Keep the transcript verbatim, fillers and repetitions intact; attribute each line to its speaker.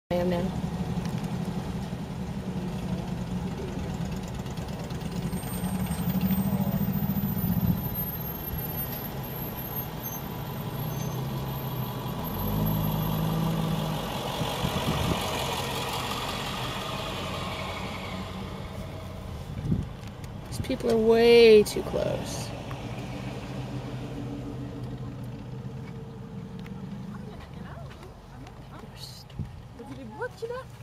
Speaker 1: I am now. These people are way too close.
Speaker 2: Tu les vois qu'il a